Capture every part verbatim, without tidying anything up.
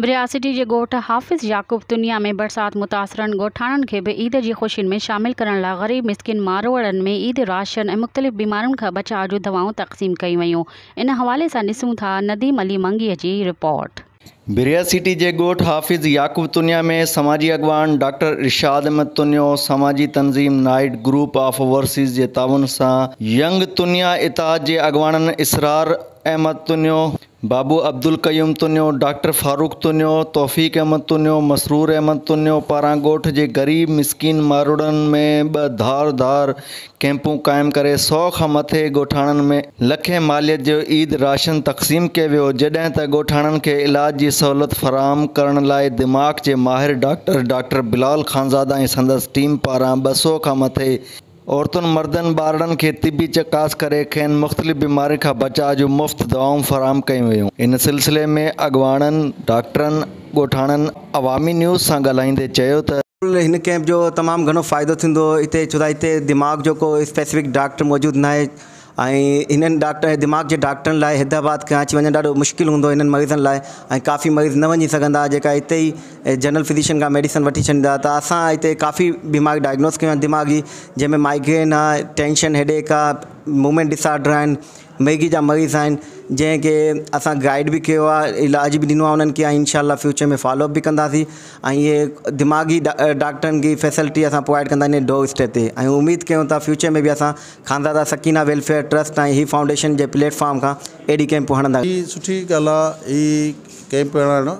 बिरयासिटी जे ॻोठ हाफ़िज़ याक़ूब दुनिया में बरसात मुतासरन ॻोठाणनि खे भी ईद जी ख़ुशियुनि में शामिल करण लाइ ग़रीब मिस्किन मारोड़नि में ईद राशन ऐं मुख़्तलिफ़ बीमारियुनि खां बचाव जूं दवाऊं तक़सीम कयूं वयूं। इन हवाले सां ॾिसूं था नदीम अली मंगीअ जी रिपोर्ट। बिरयासिटी जे ॻोठ हाफ़िज़ याक़ूब तुनिया में समाजी अगवान डॉक्टर इरशाद अहमद तुनियो समाजी तंज़ीम नाइट ग्रुप ऑफ ओवरसीज़ जे ताउन सां यंग तुनिया इताद जे अगवाननि इसरार अहमद तुनियो, बाबू अब्दुल कयूम तुनियो, डॉक्टर फारूक तुनियो, तौफ़ीक अहमद तुनियो, मसरूर अहमद तुनियो पारां ॻोठ जे ग़रीब मिस्किन मारोड़नि में ॿ धार धार कैंपूं क़ाइमु करे सौ खां मथे ॻोठाणनि में लखें मालियत जो ईद राशन तक़सीम कयो वियो, जॾहिं त ॻोठाणनि खे इलाज जी सहूलियत फ़राहम करण लाइ दिमाग़ जे माहिर डॉक्टर डॉक्टर बिलाल खानज़ादा ऐं संदसि टीम पारां ॿ सौ खां मथे औरतुनि मर्दनि ॿारनि खे तिबी चकास करे खेनि मुख़्तलिफ़ बीमारियुनि खां बचाव जूं मुफ़्त दवाऊं फ़राहम कयूं वयूं। इन सिलसिले में अगवाननि डॉक्टरनि ॻोठाणनि अवामी न्यूज़ सां ॻाल्हाईंदे चयो त हिन कैंप जो तमामु घणो फ़ाइदो थींदो हिते, छो त हिते दिमाग़ जो को स्पेसिफिक डॉक्टर मौजूदु न आहे ऐं इन्हनि डॉक्टर दिमाग़ जे डॉक्टरनि लाइ हैदराबाद खां अची वञणु ॾाढो मुश्किल हूंदो इन्हनि मरीज़नि लाइ ऐं काफ़ी मरीज़ न वञी सघंदा जेका हिते ई जनरल फिजिशियन खां मेडिसिन वठी छॾींदा। त असां हिते काफ़ी बीमारी डायग्नोस कयूं आहिनि दिमाग़ी, जंहिंमें माइग्रेन आहे, टेंशन हेडेक आहे, मूवमेंट डिसऑर्डर आहिनि, मैगी जा मरीज़ आहिनि, जंहिंखे असां गाइड भी कयो आहे, इलाज भी ॾिनो आहे उन्हनि खे ऐं इंशाअल्लाह फ्यूचर में फॉलोअप भी कंदासीं ऐं इहे दिमाग़ी डॉक्टरनि की फैसिलिटी असां प्रोवाइड कंदा आहियूं डोर स्टेप ते ऐं उमेद कयूं था फ्यूचर में भी असां खानज़ादा सकीना वेलफेयर ट्रस्ट ऐं ही फाउंडेशन जे प्लेटफॉर्म खां अहिड़ी कैंपूं हणंदा। ही सुठी ॻाल्हि आहे ही कैंप हणणु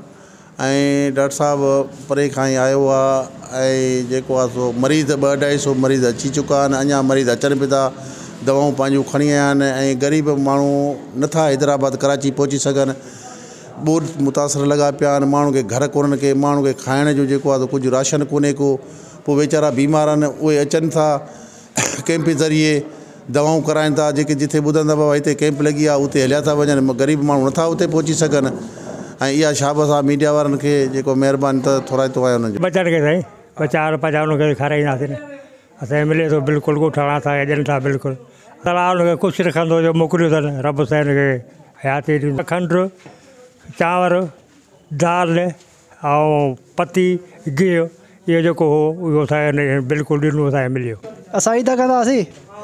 ऐं डॉक्टर साहिबु परे खां ई आयो आहे ऐं जेको आहे सो मरीज़ ॿ अढाई सौ मरीज़ अची चुका आहिनि, अञा मरीज़ अचनि पिया था, दवाऊं पंहिंजूं खणी आया आहिनि ऐं ग़रीब माण्हू नथा हैदराबाद कराची पहुची सघनि, ॿोॾ मुतासिर लॻा पिया आहिनि, माण्हू खे घर कोन्हनि के, माण्हू खे खाइण जो जेको आहे तो कुझु राशन कोन्हे को, पोइ वीचारा बीमार आहिनि उहे अचनि था कैंप ज़रिए दवाऊं कराइनि था, जेके जिथे ॿुधंदा बाबा हिते कैंप लॻी आहे उते हलिया था वञनि, ग़रीब माण्हू नथा उते पहुची सघनि ऐं इहा शाबस आहे मीडिया वारनि खे जेको महिरबानी त थोराइतो आहे उन्हनि जो बचण खे साईं बचाव बचाव उनखे खाराईंदासीं न असांखे मिले थो बिल्कुलु ॻोठाणा असांखे ॾियनि था बिल्कुलु अलाह उनखे ख़ुशि रखंदो जो मोकिलियो अथनि रब साईं हिनखे हयाती ॾींदो। खंडु चांवर दाल ऐं पती गिहु इहो जेको हो उहो असांखे बिल्कुलु ॾिनो असांखे मिलियो। असां ई त कंदासीं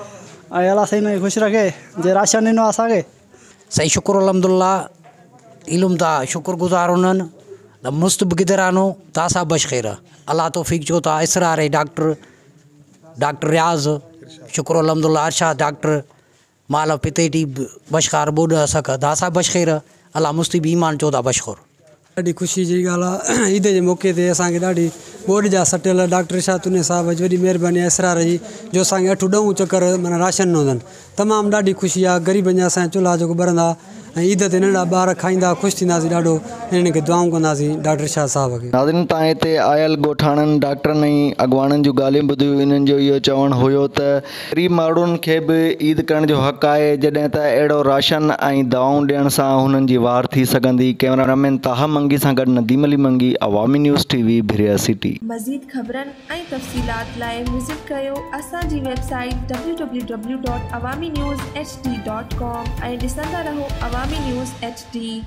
ऐं अलाह साईं हुनखे ख़ुशि रखे जे राशन ॾिनो असांखे। सही शुक्र अलहमदुल्ला इल्म था शुक्रगुज़ार उन्हनि त मुस्तब गिदरानो तासा बशख़ैर अल्लाह तौफ़ीक़ जो था इसरार डॉक्टर डॉक्टर रियाज़ शुक्र अलहमदुल्ला अरशा डॉक्टर माला पितेटी बशकार बोड सक दासा बशख़ैर अल्लाह मुस्तिब ईमान चो था बशख़ुर। ॾाढी ख़ुशी जी ॻाल्हि आहे ईद जे मौक़े ते असांखे ॾाढी बोर्ड जा सटियल डॉक्टर इरशाद तुनिया साहिब जी वॾी महिरबानी इसरार जी जो असांखे अठ ॾह चकर माना राशन ॾिनो अथनि, तमामु ॾाढी ख़ुशी आहे। ग़रीबनि जा असांजा चुल्हा जेको ॿरंदा ऐं ईद ते नंढा ॿार खाईंदा ख़ुशि थींदासीं, ॾाढो इन्हनि खे दुआऊं कंदासीं डॉक्टर इरशाद साहिब खे। नाज़रीन तव्हां हिते आयल ॻोठाणनि डॉक्टरनि ऐं अॻवाननि जूं ॻाल्हियूं ॿुधियूं, इन्हनि जो इहो चवणु हुयो त ग़रीब माण्हुनि खे बि ईद करण जो हक़ आहे जॾहिं त अहिड़ो राशन ऐं दवाऊं ॾियण सां हुननि जी वार थी सघंदी। कैमरामैन ताहा मंगी सां गॾु नदीम अली मंगी, अवामी न्यूज़ टीवी बिरयासिटी। मज़ीद ख़बरनि ऐं तफ़सीलात लाइ विज़िट कयो असांजी website W W W dot Awami news H D dot com ऐं ॾिसंदा रहो अवामी न्यूज़ एच डी।